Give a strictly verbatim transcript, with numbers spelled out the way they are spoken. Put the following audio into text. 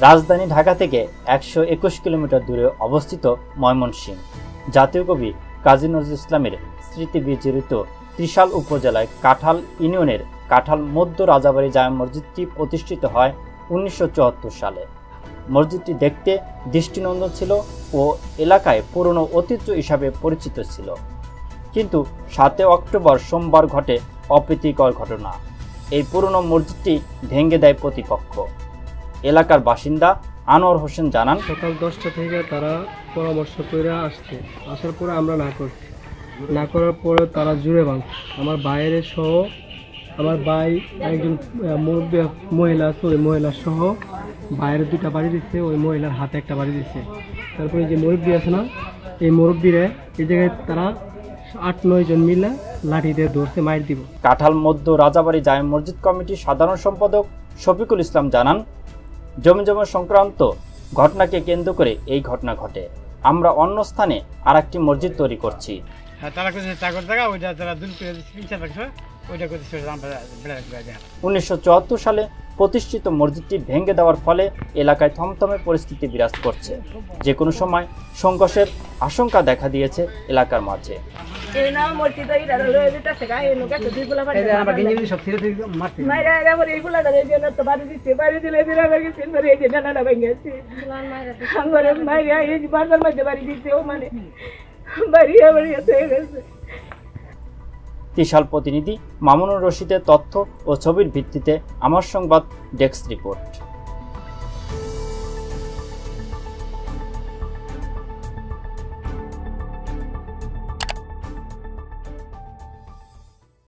রাজধানী ঢাকা থেকে একশো একুশ কিলোমিটার দূরে অবস্থিত ময়মনসিংহ। জাতীয় কবি কাজী নজরুল ইসলামের স্মৃতি বিজড়িত ত্রিশাল উপজেলায় কাঁঠাল ইউনিয়নের কাঁঠাল মধ্য রাজাবাড়ি জামে মসজিদটি প্রতিষ্ঠিত হয় উনিশশো চুয়াত্তর সালে। মসজিদটি দেখতে দৃষ্টিনন্দন ছিল ও এলাকায় পুরনো ঐতিহ্য হিসাবে পরিচিত ছিল। কিন্তু সাতই অক্টোবর সোমবার ঘটে অপ্রীতিকর ঘটনা। এই পুরনো মসজিদটি ভেঙে দেয় প্রতিপক্ষ। এলাকার বাসিন্দা আনোয়ার হোসেন জানান, সকাল দশটা থেকে তারা পরামর্শ করে আসছে, আসার পরে আমরা না করছি, না করার পরে তারা জুড়ে ভাঙ আমার বাইরের সহ আমার ভাই একজন মহিলা আছে, ওই মহিলা সহ বাইরে দুটা বাড়ি দিচ্ছে, ওই মহিলার হাতে একটা বাড়ি দিচ্ছে। তারপরে যে মুরব্বী আছে না, এই মুরব্বীরা এই জায়গায় তারা আট নয় জন মিলে লাঠি দিয়ে ধরছে, মাইর দিব। কাঁঠাল মধ্য রাজাবাড়ি জামে মসজিদ কমিটির সাধারণ সম্পাদক শফিকুল ইসলাম জানান, জমি জমা সংক্রান্ত ঘটনাকে কেন্দ্র করে এই ঘটনা ঘটে। আমরা অন্য স্থানে আর একটি মসজিদ তৈরি করছি। উনিশশো চুয়াত্তর সালে প্রতিষ্ঠিত মসজিদটি ভেঙে দেওয়ার ফলে এলাকায় থমথমে পরিস্থিতি বিরাজ করছে। যে কোনো সময় সংঘর্ষের আশঙ্কা দেখা দিয়েছে এলাকার মাঝে। ত্রিশাল প্রতিনিধি মামুনুর রশিদের তথ্য ও ছবির ভিত্তিতে আমার সংবাদ ডেস্ক রিপোর্ট।